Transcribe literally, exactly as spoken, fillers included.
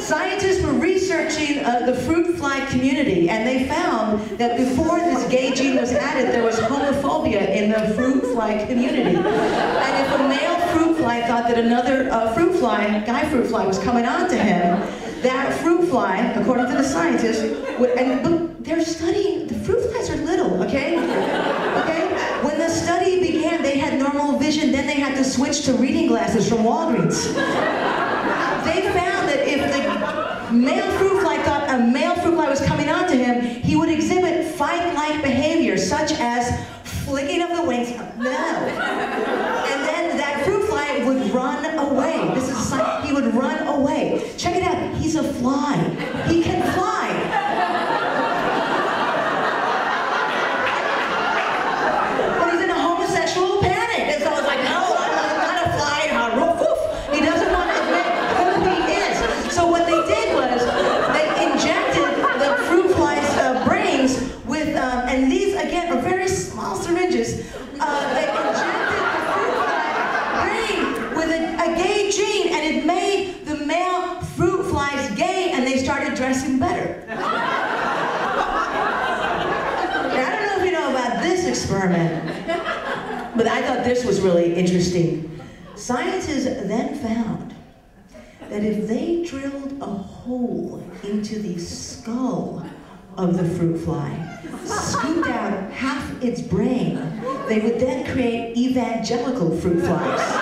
Scientists were researching uh, the fruit fly community, and they found that before this gay gene was added, there was homophobia in the fruit fly community. And if a male fruit fly thought that another uh, fruit fly, guy fruit fly, was coming on to him, that fruit fly, according to the scientists, would, and but they're studying, the fruit flies are little, okay? Okay? When the study began, they had normal vision, then they had to switch to reading glasses from Walgreens. They found that if the male fruit fly thought a male fruit fly was coming on to him, he would exhibit fight-like behavior, such as flicking of the wings, no. And then that fruit fly would run away. This is a, he would run away. Check it out, he's a fly. He can fly. But he's in a homosexual panic. And so I was like, no, I'm not a fly. He doesn't want to admit who he is. So what they did was, they injected the fruit fly's uh, brains with, um, and these, again, are very small syringes. Uh, they injected the fruit fly brain with a, a gay gene, and it made the male fruit flies gay, and they started dressing better. Now, I don't know if you know about this experiment, but I thought this was really interesting. Scientists then found that if they drilled a hole into the skull of the fruit fly, scooped out half its brain, they would then create evangelical fruit flies.